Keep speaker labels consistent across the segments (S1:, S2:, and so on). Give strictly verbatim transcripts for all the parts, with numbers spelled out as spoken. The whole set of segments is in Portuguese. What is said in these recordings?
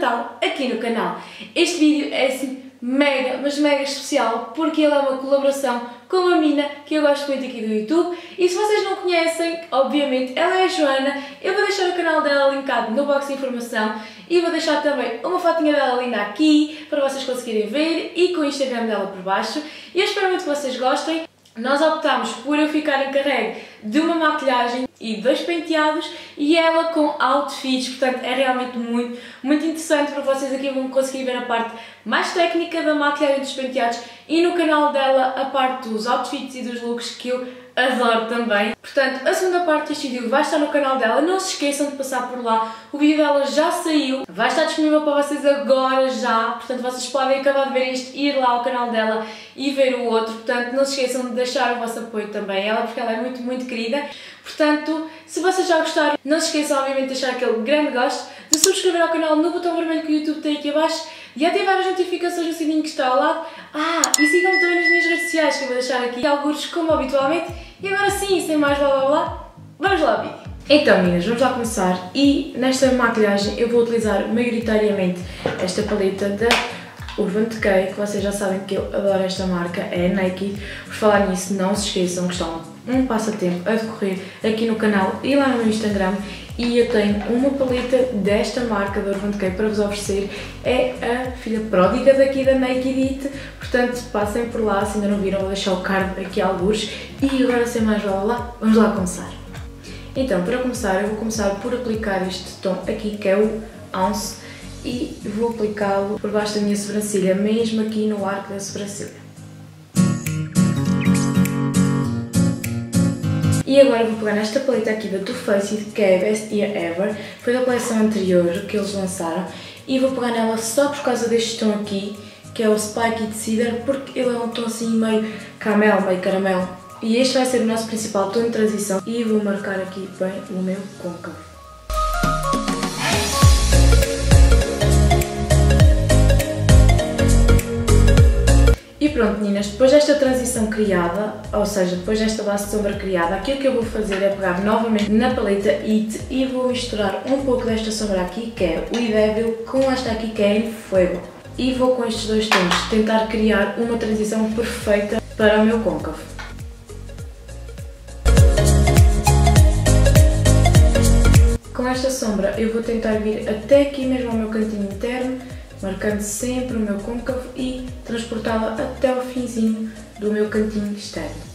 S1: Natal aqui no canal. Este vídeo é assim mega, mas mega especial porque ele é uma colaboração com uma menina que eu gosto muito aqui do YouTube e se vocês não conhecem, obviamente, ela é a Joana. Eu vou deixar o canal dela linkado no box de informação e vou deixar também uma fotinha dela linda aqui para vocês conseguirem ver e com o Instagram dela por baixo e eu espero muito que vocês gostem. Nós optámos por eu ficar encarregue de uma maquilhagem e dois penteados e ela com outfits, portanto é realmente muito, muito interessante para vocês. Aqui vão conseguir ver a parte mais técnica da maquilhagem e dos penteados e no canal dela a parte dos outfits e dos looks que eu adoro também. Portanto, a segunda parte deste vídeo vai estar no canal dela, não se esqueçam de passar por lá, o vídeo dela já saiu, vai estar disponível para vocês agora já, portanto vocês podem acabar de ver este, ir lá ao canal dela e ver o outro, portanto não se esqueçam de deixar o vosso apoio também a ela, porque ela é muito, muito querida. Portanto, se vocês já gostaram, não se esqueçam obviamente de deixar aquele grande gosto, de subscrever ao canal no botão vermelho que o YouTube tem aqui abaixo, e ativar as notificações no sininho que está ao lado. Ah, e sigam-me também nas minhas redes sociais que eu vou deixar aqui alguns como habitualmente. E agora sim, sem mais blá blá blá, vamos lá ao vídeo. Então meninas, vamos lá começar e nesta maquilhagem eu vou utilizar maioritariamente esta paleta da Urban Decay, que vocês já sabem que eu adoro esta marca, é a Naked. Por falar nisso, não se esqueçam que estão um passatempo a decorrer aqui no canal e lá no meu Instagram. E eu tenho uma paleta desta marca da Urban Decay para vos oferecer, é a filha pródiga daqui da Naked It, portanto passem por lá, se ainda não viram vou deixar o card aqui a algures. E agora sem mais blá blá blá, vamos lá começar. Então, para começar eu vou começar por aplicar este tom aqui que é o Ounce e vou aplicá-lo por baixo da minha sobrancelha, mesmo aqui no arco da sobrancelha. E agora vou pegar nesta paleta aqui da Too Faced, que é a Best Year Ever, foi da coleção anterior que eles lançaram, e vou pegar nela só por causa deste tom aqui, que é o Spiked Cedar, porque ele é um tom assim meio caramelo, meio caramelo. E este vai ser o nosso principal tom de transição, e vou marcar aqui bem o meu côncavo. E pronto meninas, depois desta transição criada, ou seja, depois desta base de sombra criada, aquilo que eu vou fazer é pegar novamente na paleta It e vou misturar um pouco desta sombra aqui, que é o Devil, com esta aqui que é em Fuego. E vou com estes dois tons tentar criar uma transição perfeita para o meu côncavo. Com esta sombra eu vou tentar vir até aqui mesmo ao meu cantinho interno, marcando sempre o meu côncavo e transportá-la até ao finzinho do meu cantinho externo.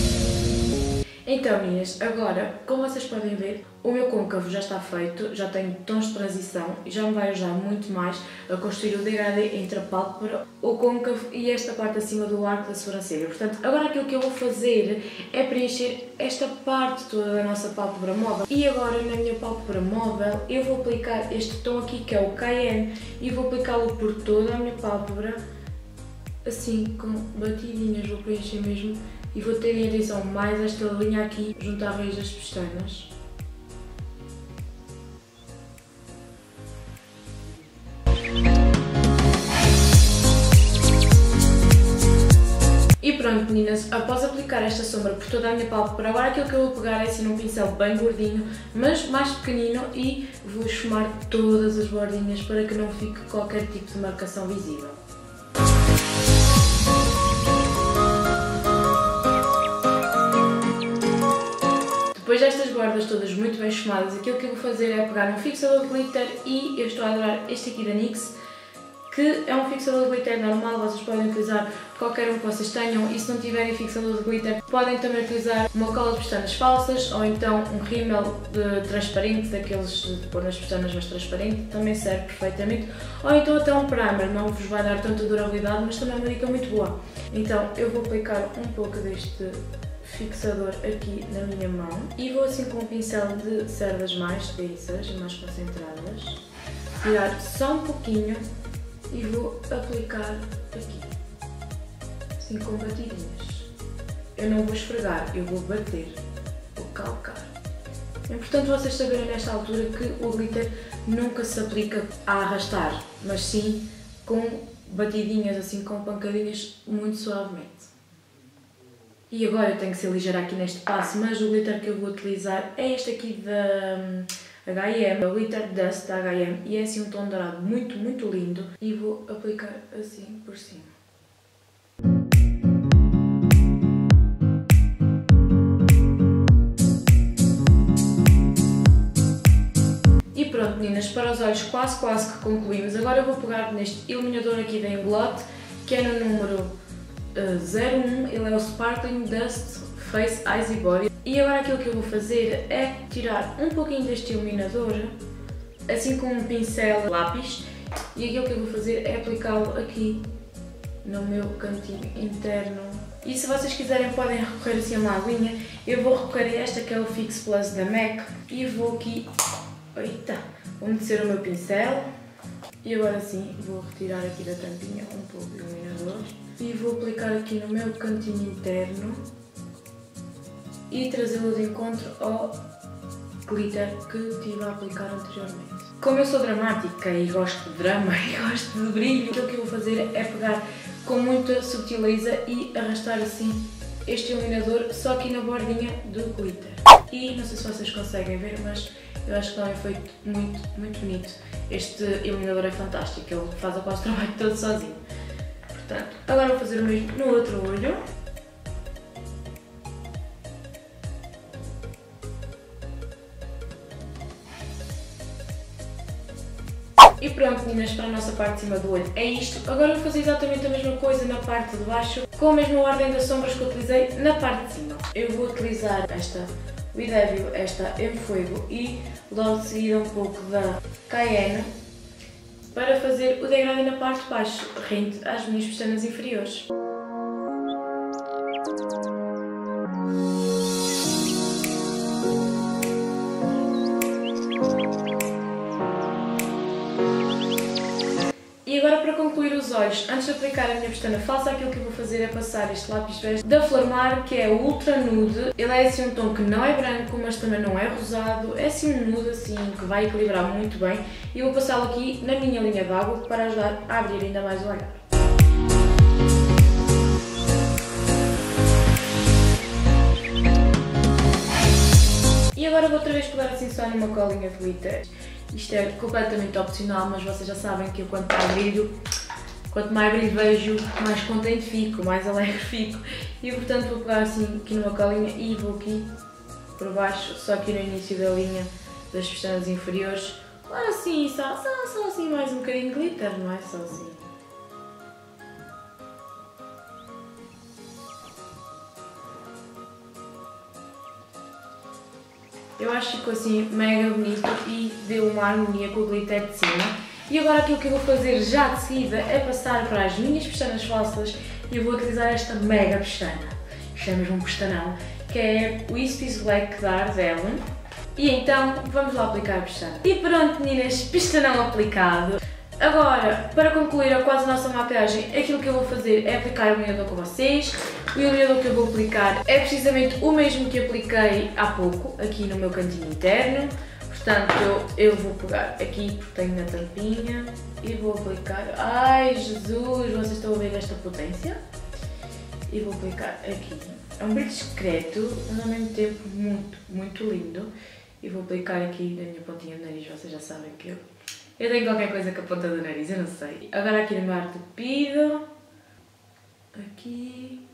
S1: Então meninas, agora, como vocês podem ver, o meu côncavo já está feito, já tenho tons de transição e já me vai ajudar muito mais a construir o degradê entre a pálpebra, o côncavo e esta parte acima do arco da sobrancelha. Portanto, agora aquilo que eu vou fazer é preencher esta parte toda da nossa pálpebra móvel. E agora na minha pálpebra móvel eu vou aplicar este tom aqui que é o Cayenne e vou aplicá-lo por toda a minha pálpebra, assim com batidinhas, vou preencher mesmo. E vou ter em atenção mais esta linha aqui junto à raiz das pestanas. E pronto meninas, após aplicar esta sombra por toda a minha pálpebra, agora aquilo que eu vou pegar é assim num pincel bem gordinho, mas mais pequenino e vou esfumar todas as bordinhas para que não fique qualquer tipo de marcação visível. Depois destas bordas todas muito bem esfumadas, aquilo que eu vou fazer é pegar um fixador de glitter e eu estou a adorar este aqui da NYX, que é um fixador de glitter normal, vocês podem utilizar qualquer um que vocês tenham e se não tiverem fixador de glitter podem também utilizar uma cola de pestanas falsas ou então um rímel de transparente, daqueles de pôr nas pestanas mas transparente, também serve perfeitamente, ou então até um primer, não vos vai dar tanta durabilidade mas também é uma dica muito boa. Então eu vou aplicar um pouco deste fixador aqui na minha mão e vou assim com um pincel de cerdas mais densas e mais concentradas tirar só um pouquinho e vou aplicar aqui assim com batidinhas. Eu não vou esfregar, eu vou bater, vou calcar. É importante vocês saberem nesta altura que o glitter nunca se aplica a arrastar, mas sim com batidinhas, assim com pancadinhas muito suavemente. E agora eu tenho que ser ligeira aqui neste passo, mas o glitter que eu vou utilizar é este aqui da H e M, é o Glitter Dust da H e M e é assim um tom dourado muito, muito lindo e vou aplicar assim por cima. E pronto meninas, para os olhos quase quase que concluímos. Agora eu vou pegar neste iluminador aqui da Inglot, que é no número uh, zero um, ele é o Sparkling Dust Face Eyes e Body. E agora aquilo que eu vou fazer é tirar um pouquinho deste iluminador, assim com um pincel lápis, e aquilo que eu vou fazer é aplicá-lo aqui no meu cantinho interno. E se vocês quiserem podem recorrer assim a uma aguinha, eu vou recorrer a esta que é o Fix Plus da MAC e vou aqui, eita, vou meter o meu pincel e agora sim vou retirar aqui da tampinha um pouco de iluminador e vou aplicar aqui no meu cantinho interno e trazê-lo de encontro ao glitter que estive a aplicar anteriormente. Como eu sou dramática e gosto de drama e gosto de brilho, o que eu vou fazer é pegar com muita sutileza e arrastar assim este iluminador só aqui na bordinha do glitter. E não sei se vocês conseguem ver, mas eu acho que dá um efeito muito, muito bonito. Este iluminador é fantástico, ele faz quase o trabalho todo sozinho. Portanto, agora vou fazer o mesmo no outro olho. E pronto meninas, para a nossa parte de cima do olho é isto. Agora vou fazer exatamente a mesma coisa na parte de baixo, com a mesma ordem das sombras que utilizei na parte de cima. Eu vou utilizar esta With Evil, esta em Fuego e logo de seguida um pouco da Cayenne para fazer o degradê na parte de baixo, rente às minhas pestanas inferiores. E agora para concluir os olhos, antes de aplicar a minha pestana falsa, aquilo que eu vou fazer é passar este lápis veste da Flormar, que é o Ultra Nude. Ele é assim um tom que não é branco, mas também não é rosado, é assim um nude assim que vai equilibrar muito bem. E eu vou passá-lo aqui na minha linha d'água para ajudar a abrir ainda mais o olhar. E agora vou outra vez pegar assim só numa colinha de glitter. Isto é completamente opcional, mas vocês já sabem que eu quanto mais brilho, quanto mais brilho vejo, mais contente fico, mais alegre fico. E portanto vou pegar assim aqui numa colinha e vou aqui por baixo, só aqui no início da linha das pestanas inferiores. Claro assim, só, só, só assim mais um bocadinho de glitter, não é só assim. Eu acho que ficou assim mega bonito e deu uma harmonia com o glitter de cima. E agora aquilo que eu vou fazer já de seguida é passar para as minhas pestanas falsas e eu vou utilizar esta mega pestana. Isto é mesmo um pestanão, que é o Wispy's Black da Ardell. E então vamos lá aplicar a pestana. E pronto meninas, pestanão aplicado. Agora, para concluir a quase nossa maquiagem, aquilo que eu vou fazer é aplicar o iluminador com vocês. O iluminador que eu vou aplicar é precisamente o mesmo que apliquei há pouco, aqui no meu cantinho interno. Portanto, eu, eu vou pegar aqui, porque tenho na tampinha, e vou aplicar... Ai, Jesus, vocês estão a ver esta potência? E vou aplicar aqui. É um brilho discreto, mas ao mesmo tempo muito, muito lindo. E vou aplicar aqui na minha pontinha do nariz, vocês já sabem que eu... Eu tenho qualquer coisa com a ponta do nariz, eu não sei. Agora aqui no meu ar tupido. Aqui.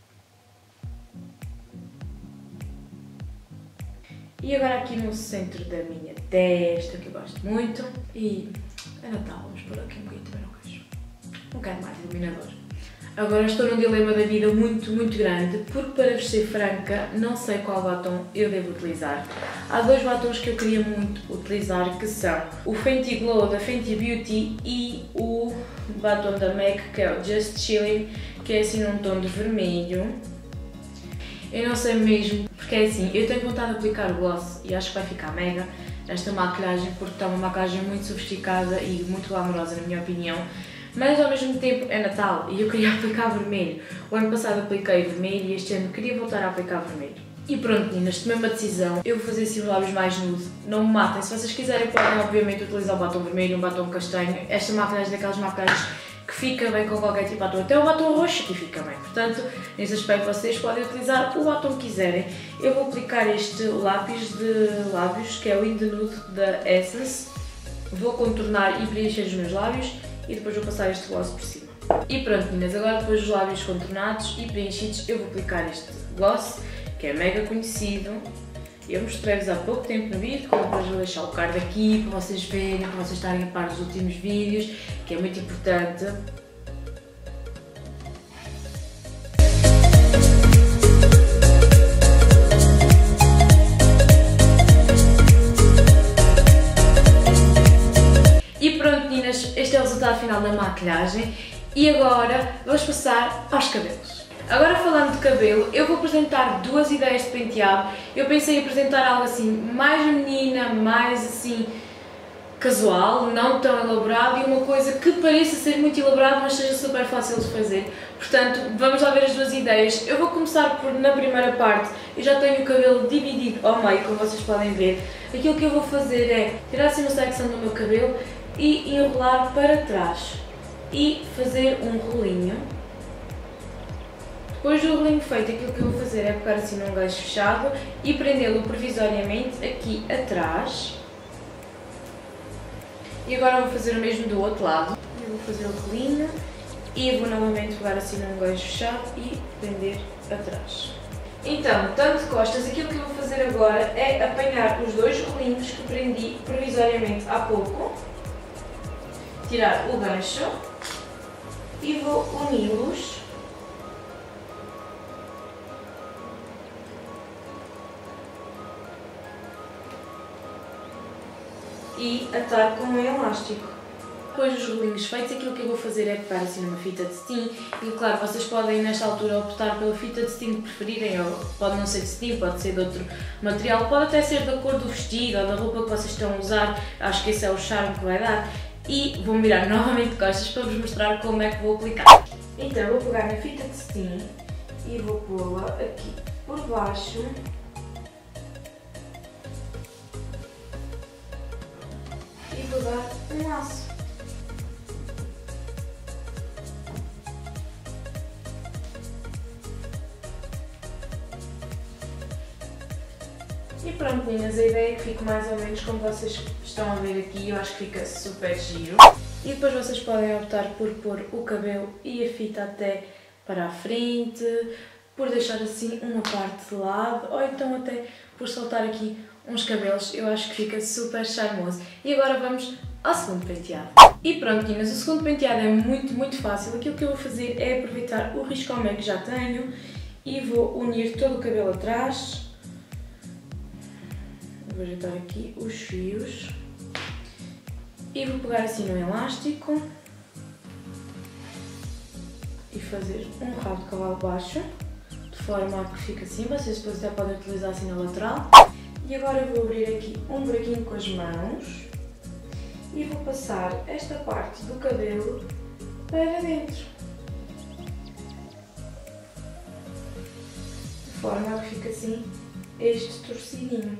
S1: E agora aqui no centro da minha testa, que eu gosto muito. E é Natal, vamos pôr aqui um bocadinho também no queixo. Não quero mais iluminador. Agora estou num dilema da vida muito, muito grande, porque para vos ser franca, não sei qual batom eu devo utilizar. Há dois batons que eu queria muito utilizar, que são o Fenty Glow da Fenty Beauty e o batom da MAC, que é o Just Chillin', que é assim num tom de vermelho. Eu não sei mesmo, porque é assim, eu tenho vontade de aplicar o gloss e acho que vai ficar mega esta maquilhagem, porque está uma maquilhagem muito sofisticada e muito glamourosa na minha opinião. Mas ao mesmo tempo é Natal e eu queria aplicar vermelho. O ano passado apliquei vermelho e este ano queria voltar a aplicar vermelho. E pronto meninas, tomei uma decisão. Eu vou fazer assim os lábios mais nude. Não me matem, se vocês quiserem podem obviamente utilizar o batom vermelho, um batom castanho. Esta maquilhagem é daquelas maquilhagens que fica bem com qualquer tipo de batom, até o batom roxo aqui fica bem, portanto, nesse aspecto vocês podem utilizar o batom que quiserem. Eu vou aplicar este lápis de lábios, que é o In The Nude da Essence, vou contornar e preencher os meus lábios e depois vou passar este gloss por cima. E pronto meninas, agora depois dos lábios contornados e preenchidos, eu vou aplicar este gloss, que é mega conhecido. Eu mostrei-vos há pouco tempo no vídeo, como depois vou deixar o card aqui para vocês verem, para vocês estarem a par dos últimos vídeos, que é muito importante. E pronto meninas, este é o resultado final da maquilhagem e agora vamos passar aos cabelos. Agora falando de cabelo, eu vou apresentar duas ideias de penteado. Eu pensei em apresentar algo assim mais menina, mais assim casual, não tão elaborado e uma coisa que pareça ser muito elaborado, mas seja super fácil de fazer. Portanto, vamos lá ver as duas ideias. Eu vou começar por, na primeira parte, eu já tenho o cabelo dividido ao meio, como vocês podem ver. Aquilo que eu vou fazer é tirar assim uma secção do meu cabelo e enrolar para trás e fazer um rolinho. Depois do rolinho feito, aquilo que eu vou fazer é pegar assim num gancho fechado e prendê-lo provisoriamente aqui atrás. E agora vou fazer o mesmo do outro lado. Eu vou fazer o rolinho e vou novamente pegar assim num gancho fechado e prender atrás. Então, tanto de costas, aquilo que eu vou fazer agora é apanhar os dois rolinhos que prendi provisoriamente há pouco, tirar o gancho e vou uni-los. E atar com um elástico. Depois dos rolinhos feitos, aquilo que eu vou fazer é pegar assim numa fita de cetim e claro, vocês podem nesta altura optar pela fita de cetim que preferirem, ou pode não ser de cetim, pode ser de outro material, pode até ser da cor do vestido ou da roupa que vocês estão a usar, acho que esse é o charme que vai dar. E vou-me virar novamente de costas para vos mostrar como é que vou aplicar. Então eu vou pegar na fita de cetim e vou pô-la aqui por baixo. E vou dar um laço. E pronto meninas, a ideia é que fique mais ou menos como vocês estão a ver aqui, eu acho que fica super giro. E depois vocês podem optar por pôr o cabelo e a fita até para a frente, por deixar assim uma parte de lado, ou então até por soltar aqui uns cabelos, eu acho que fica super charmoso. E agora vamos ao segundo penteado. E pronto meninas, o segundo penteado é muito, muito fácil. Aquilo que eu vou fazer é aproveitar o riscomé que já tenho e vou unir todo o cabelo atrás. Vou ajeitar aqui os fios e vou pegar assim no elástico e fazer um rabo de cavalo baixo, de forma a que fique assim. Vocês depois até podem utilizar assim na lateral. E agora eu vou abrir aqui um buraquinho com as mãos e vou passar esta parte do cabelo para dentro, de forma a que fique assim este torcidinho.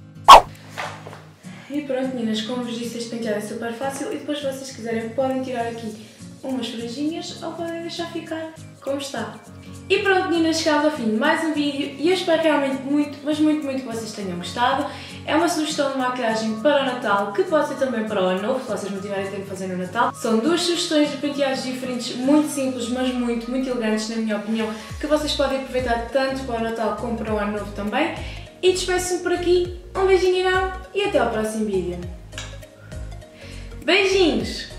S1: E pronto meninas, como vos disse, este penteado é super fácil e depois se vocês quiserem podem tirar aqui umas franjinhas ou podem deixar ficar como está. E pronto meninas, chegámos ao fim de mais um vídeo e eu espero realmente muito, mas muito, muito que vocês tenham gostado. É uma sugestão de maquilhagem para o Natal, que pode ser também para o Ano Novo, se vocês não tiverem tempo de fazer no Natal. São duas sugestões de penteados diferentes, muito simples, mas muito, muito elegantes na minha opinião, que vocês podem aproveitar tanto para o Natal como para o Ano Novo também. E despeço-me por aqui, um beijinho enorme e até ao próximo vídeo. Beijinhos!